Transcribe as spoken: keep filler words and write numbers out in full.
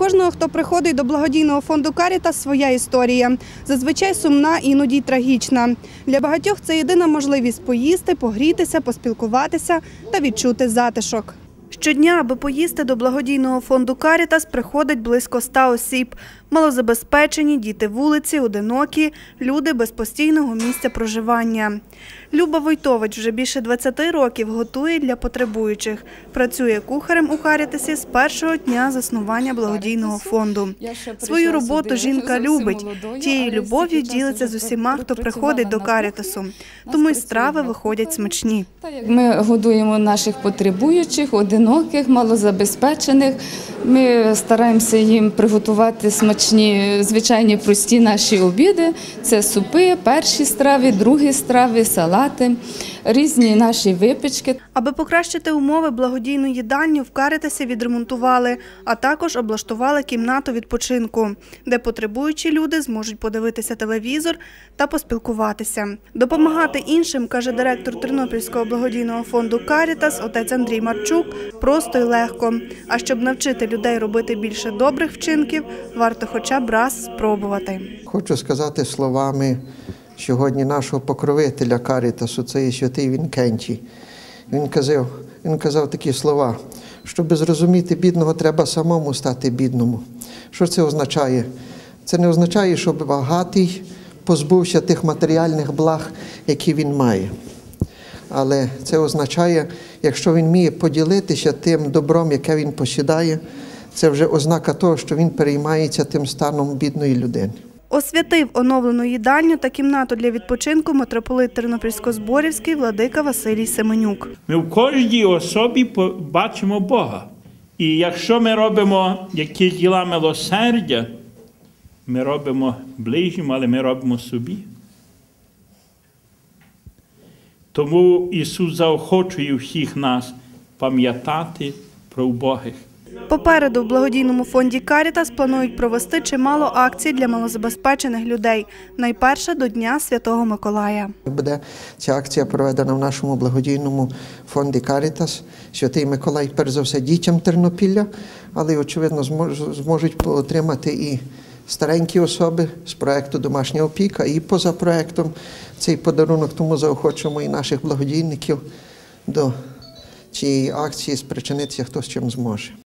кожного, хто приходить до благодійного фонду «Карітас», своя історія. Зазвичай сумна, іноді й трагічна. Для багатьох це єдина можливість поїсти, погрітися, поспілкуватися та відчути затишок. Щодня, аби поїсти, до благодійного фонду «Карітас» приходить близько ста осіб. Малозабезпечені, діти вулиці, одинокі, люди без постійного місця проживання. Люба Войтович вже більше двадцяти років готує для потребуючих. Працює кухарем у «Карітасі» з першого дня заснування благодійного фонду. Свою роботу жінка любить. Тією любов'ю ділиться з усіма, хто приходить до «Карітасу». Тому й страви виходять смачні. Ми годуємо наших потребуючих, одиноких, малозабезпечених. Ми стараємося їм приготувати смачні, звичайні прості наші обіди. Це супи, перші страви, другі страви, салати, різні наші випічки. Аби покращити умови, благодійну їдальню в «Карітасі» відремонтували, а також облаштували кімнату відпочинку, де потребуючі люди зможуть подивитися телевізор та поспілкуватися. Допомагати іншим, каже директор Тернопільського благодійного фонду «Карітас» отець Андрій Марчук, просто й легко. А щоб навчити людей робити більше добрих вчинків, варто хоча б раз спробувати. Хочу сказати словами сьогодні нашого покровителя «Карітасу», це є святий Вінкентій. Він казав, він казав такі слова: щоб зрозуміти бідного, треба самому стати бідному. Що це означає? Це не означає, щоб багатий позбувся тих матеріальних благ, які він має. Але це означає, якщо він вміє поділитися тим добром, яке він посідає, це вже ознака того, що він переймається тим станом бідної людини. Освятив оновлену їдальню та кімнату для відпочинку митрополит Тернопільсько-Зборівський владика Василій Семенюк. Ми в кожній особі бачимо Бога. І якщо ми робимо якісь діла милосердя, ми робимо ближньому, але ми робимо собі. Тому Ісус заохочує всіх нас пам'ятати про убогих. Попереду в благодійному фонді «Карітас» планують провести чимало акцій для малозабезпечених людей. Найперше до Дня Святого Миколая. Буде ця акція проведена в нашому благодійному фонді «Карітас». Святий Миколай, перш за все, дітям Тернопілля, але, очевидно, зможуть отримати і старенькі особи з проєкту «Домашня опіка», і поза проєктом цей подарунок. Тому заохочуємо і наших благодійників до цієї акції спричинитися, хто з чим зможе.